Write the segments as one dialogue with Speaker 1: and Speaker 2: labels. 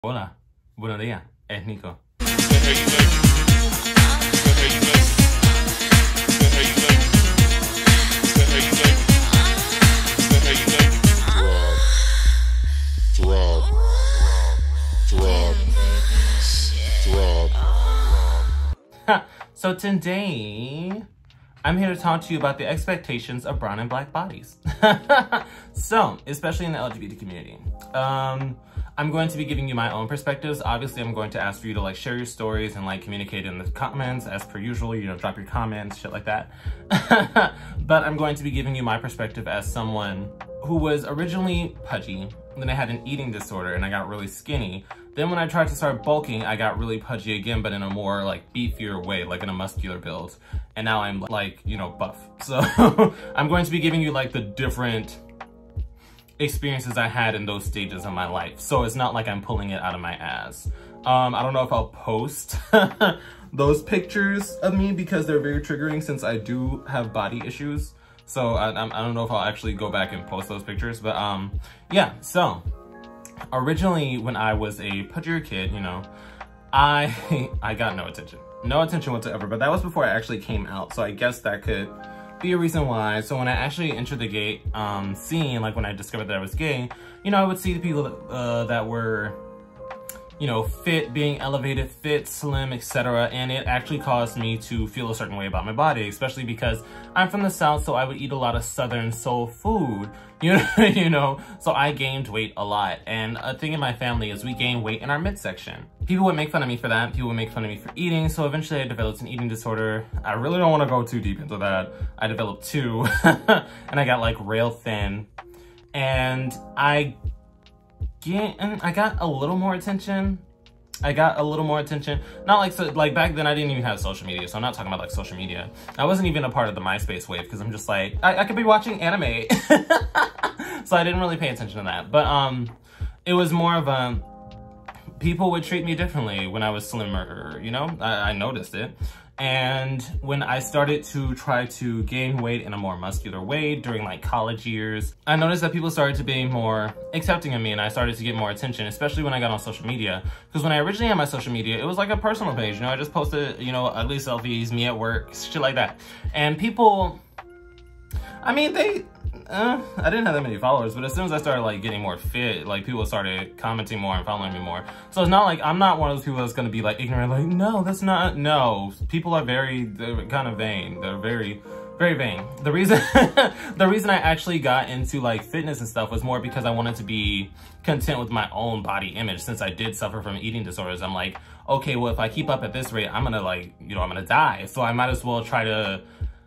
Speaker 1: Hola, buenos días, es Nico. So today, I'm here to talk to you about the expectations of brown and black bodies. So, especially in the LGBT community. I'm going to be giving you my own perspectives. Obviously, I'm going to ask for you to like share your stories and like communicate in the comments as per usual, you know, drop your comments, shit like that. But I'm going to be giving you my perspective as someone who was originally pudgy, then I had an eating disorder and I got really skinny. Then when I tried to start bulking, I got really pudgy again, but in a more like beefier way, like in a muscular build. And now I'm like, you know, buff. So I'm going to be giving you like the different experiences I had in those stages of my life. So it's not like I'm pulling it out of my ass. I don't know if I'll post those pictures of me because they're very triggering since I do have body issues. So I don't know if I'll actually go back and post those pictures, but yeah, so originally when I was a pudgier kid, you know, I got no attention whatsoever, but that was before I actually came out. So I guess that could be a reason why. So when I actually entered the gay scene, like when I discovered that I was gay, you know, I would see the people that were, you know, fit, being elevated, fit, slim, etc. And it actually caused me to feel a certain way about my body, especially because I'm from the South, so I would eat a lot of Southern soul food, you know, so I gained weight a lot. And a thing in my family is we gain weight in our midsection. People would make fun of me for that. People would make fun of me for eating. So eventually I developed an eating disorder. I really don't want to go too deep into that. I developed two and I got like rail thin, and I got a little more attention. Not like, so like back then I didn't even have social media. So I'm not talking about like social media. I wasn't even a part of the MySpace wave because I'm just like, I could be watching anime. So I didn't really pay attention to that. But it was more of a, people would treat me differently when I was slimmer, you know? I noticed it. And when I started to try to gain weight in a more muscular way during like college years, I noticed that people started to be more accepting of me and I started to get more attention, especially when I got on social media. Because when I originally had my social media, it was like a personal page, you know, I just posted, you know, ugly selfies, me at work, shit like that. And people, I mean, I didn't have that many followers, but as soon as I started like getting more fit, like people started commenting more and following me more. So it's not like, I'm not one of those people that's gonna be like ignorant, like, no, that's not, no. People are they're kind of vain. They're very, very vain. The reason, the reason I actually got into like fitness and stuff was more because I wanted to be content with my own body image. Since I did suffer from eating disorders, I'm like, okay, well, if I keep up at this rate, I'm gonna like, you know, I'm gonna die. So I might as well try to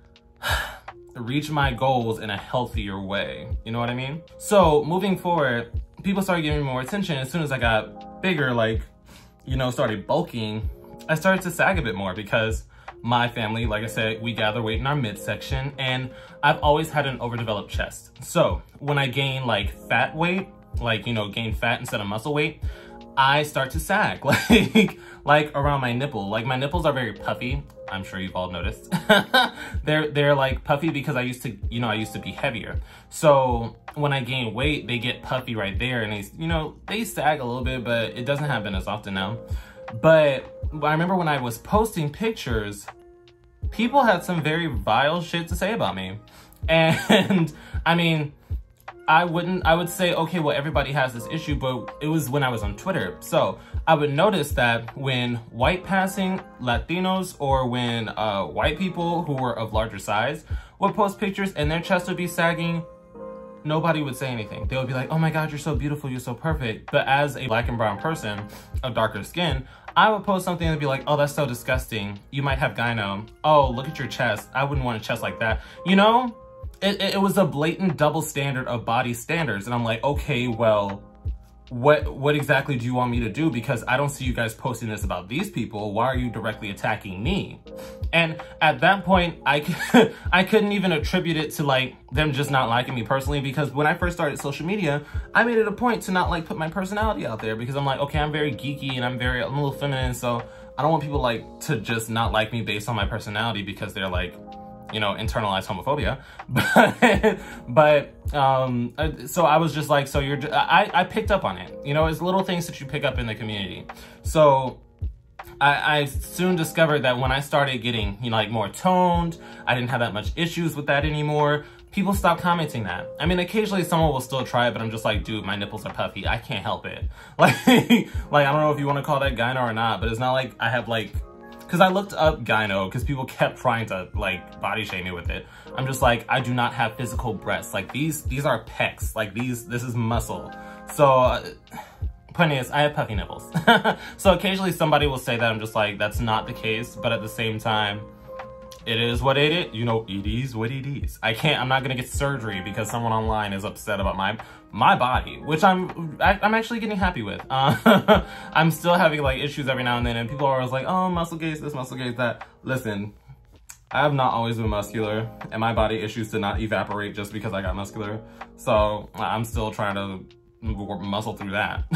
Speaker 1: reach my goals in a healthier way. You know what I mean? So moving forward, people started giving me more attention. As soon as I got bigger, like, you know, started bulking, I started to sag a bit more because my family, like I said, we gather weight in our midsection, and I've always had an overdeveloped chest. So when I gain like fat weight, like, you know, gain fat instead of muscle weight, I start to sag, like around my nipple. Like my nipples are very puffy. I'm sure you've all noticed. they're like puffy because I used to be heavier. So when I gain weight, they get puffy right there, and they, you know, they sag a little bit, but it doesn't happen as often now. But I remember when I was posting pictures, people had some very vile shit to say about me. And I mean, I would say, okay, well, everybody has this issue, but it was when I was on Twitter. So I would notice that when white passing Latinos or when white people who were of larger size would post pictures and their chest would be sagging, nobody would say anything. They would be like, oh my God, you're so beautiful, you're so perfect. But as a black and brown person of darker skin, I would post something and be like, oh, that's so disgusting. You might have gyno. Oh, look at your chest. I wouldn't want a chest like that. You know? It was a blatant double standard of body standards. And I'm like, okay, well, what exactly do you want me to do? Because I don't see you guys posting this about these people. Why are you directly attacking me? And at that point, I couldn't even attribute it to like them just not liking me personally, because when I first started social media, I made it a point to not like put my personality out there, because I'm like, okay, I'm very geeky and I'm a little feminine. So I don't want people like to just not like me based on my personality because they're like you know, internalized homophobia. So I was just like, so I picked up on it. You know, it's little things that you pick up in the community. So I soon discovered that when I started getting, you know, like more toned, I didn't have that much issues with that anymore. People stopped commenting that. I mean, occasionally someone will still try it, but I'm just like, dude, my nipples are puffy. I can't help it. Like, I don't know if you want to call that gyno or not, but it's not like I have like, because I looked up gyno because people kept trying to like body shame me with it. I'm just like, I do not have physical breasts. Like these are pecs. Like this is muscle. So point is, I have puffy nipples. So occasionally somebody will say that. I'm just like, that's not the case. But at the same time, it is what it is. You know, it is what it is. I'm not gonna get surgery because someone online is upset about my body, which I'm actually getting happy with. I'm still having like issues every now and then, and people are always like, oh, muscle gaze this, muscle gaze that. Listen, I have not always been muscular, and my body issues did not evaporate just because I got muscular. So I'm still trying to muscle through that.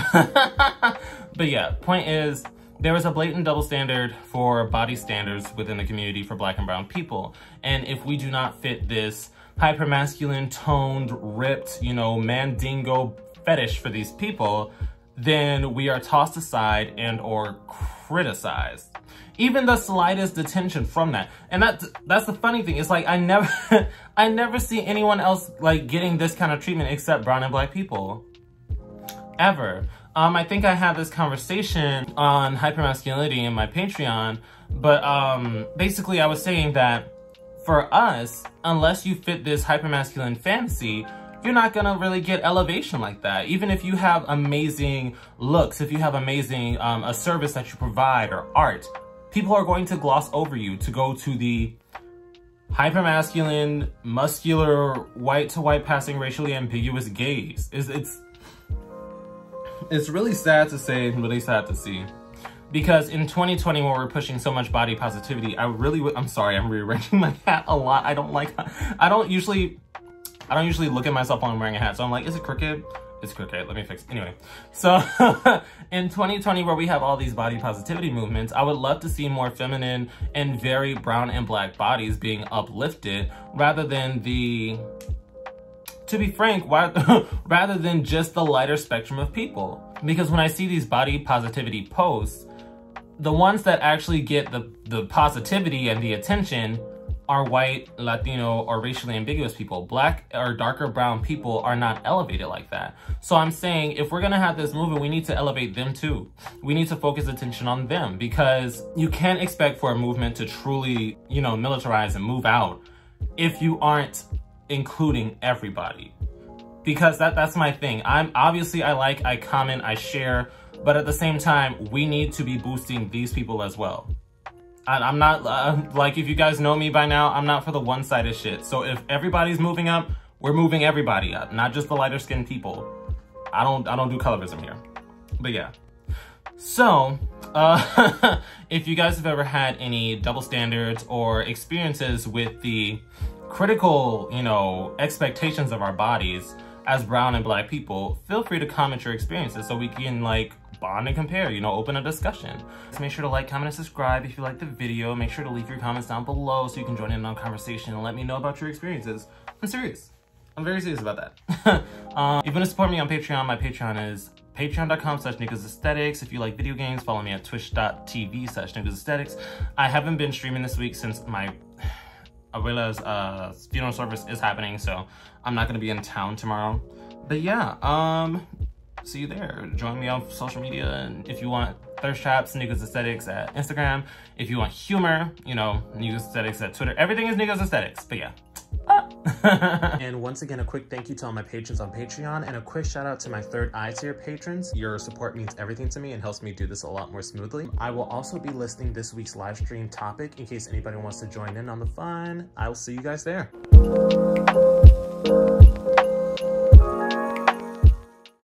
Speaker 1: But yeah, point is, there is a blatant double standard for body standards within the community for Black and brown people. And if we do not fit this hypermasculine, toned, ripped, you know, mandingo fetish for these people, then we are tossed aside and or criticized. Even the slightest detention from that. And that's the funny thing. It's like I never see anyone else like getting this kind of treatment except brown and Black people. Ever. I think I had this conversation on hypermasculinity in my Patreon, but basically I was saying that for us, unless you fit this hypermasculine fantasy, you're not gonna really get elevation like that. Even if you have amazing looks, if you have amazing a service that you provide or art, people are going to gloss over you to go to the hypermasculine, muscular, white to white passing racially ambiguous gaze. It's really sad to say, really sad to see. Because in 2020, when we're pushing so much body positivity, I'm sorry, I'm rearranging my hat a lot. I don't usually look at myself when I'm wearing a hat. So I'm like, is it crooked? It's crooked, let me fix it. Anyway, so in 2020, where we have all these body positivity movements, I would love to see more feminine and very brown and Black bodies being uplifted rather than to be frank, rather than just the lighter spectrum of people. Because when I see these body positivity posts, the ones that actually get the positivity and the attention are white, Latino, or racially ambiguous people. Black or darker brown people are not elevated like that. So I'm saying, if we're gonna have this movement, we need to elevate them too. We need to focus attention on them, because you can't expect for a movement to truly, you know, militarize and move out if you aren't including everybody. Because that's my thing. I comment, I share, but at the same time, we need to be boosting these people as well. I'm not, like, if you guys know me by now, I'm not for the one-sided shit. So if everybody's moving up, we're moving everybody up, not just the lighter skinned people. I don't do colorism here. But yeah. So, if you guys have ever had any double standards or experiences with the critical, you know, expectations of our bodies as brown and Black people, feel free to comment your experiences so we can like bond and compare, you know, open a discussion. So make sure to like, comment, and subscribe if you like the video. Make sure to leave your comments down below so you can join in on conversation and let me know about your experiences. I'm serious. I'm very serious about that. If you want to support me on Patreon, my Patreon is patreon.com/niggasaesthetics. If you like video games, follow me at twitch.tv/niggasaesthetics. I haven't been streaming this week since my Abuela's funeral service is happening, so I'm not gonna be in town tomorrow. But yeah, see you there. Join me on social media, and if you want thirst traps, Niggas Aesthetics at Instagram. If you want humor, you know, Niggas Aesthetics at Twitter. Everything is Niggas Aesthetics, but yeah. And once again, a quick thank you to all my patrons on Patreon, and a quick shout out to my third eye tier patrons. Your support means everything to me and helps me do this a lot more smoothly. I will also be listing this week's live stream topic in case anybody wants to join in on the fun. I will see you guys there.